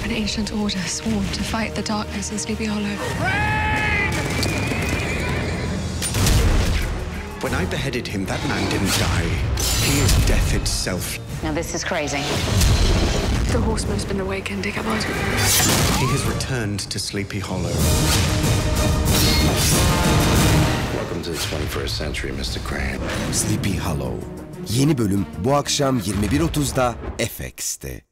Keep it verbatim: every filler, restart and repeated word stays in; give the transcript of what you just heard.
An ancient order sworn to fight the darkness in Sleepy Hollow. When I beheaded him, that man didn't die. He is death itself. Now this is crazy. The horseman's been awakened, Ichabod. He has returned to Sleepy Hollow. Welcome to the twenty-first century, mister Crane. Sleepy Hollow. Yeni bölüm bu akşam yirmi bir otuzda F X'te.